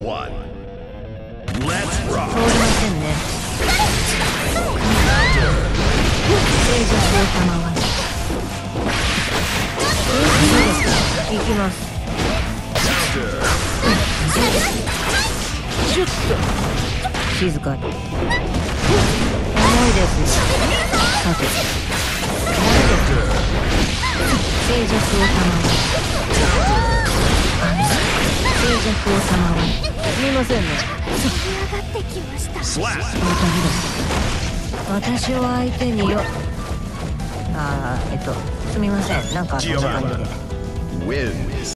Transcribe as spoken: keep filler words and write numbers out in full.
one. Let's 通り rock. ませんね。静寂を賜わん。いいですか、行きます。 Counter. シュッと静かに。重いですよ。さて、静寂を賜わん。静寂を賜わん。すみませんね。 出来上がってきました。 Slap. 私を相手によ。ああ、えっと、すみません。なんかそんな感じで。 Giovanna wins.